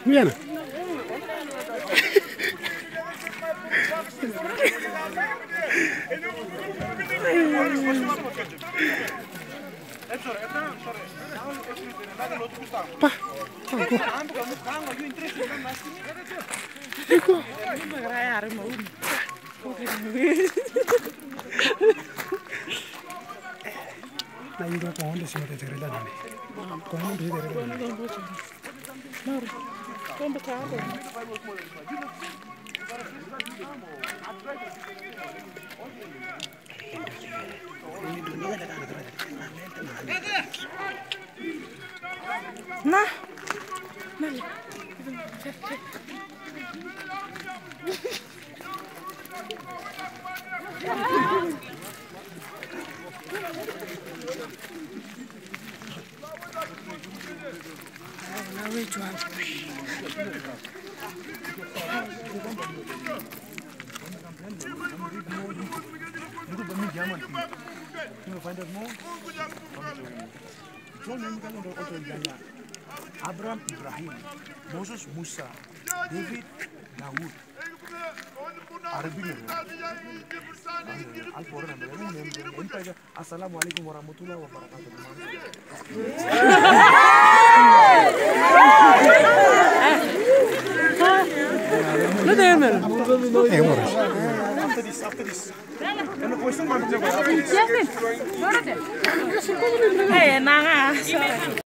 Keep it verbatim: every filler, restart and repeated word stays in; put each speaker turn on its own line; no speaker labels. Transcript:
Bien. Pa. Eko. Na iba ko onde se mete tere dani. Ko onde tere dani. Maro. Kombe kaabo. Na. Na. Na wetu hapo.
Abraham, Ibrahim, Moses, Musa, David, Daud. Arabic. Assalamualaikum warahmatullahi wabarakatuh.
Lo deme.
After this, after this. And the question mark.
Hey, nanga.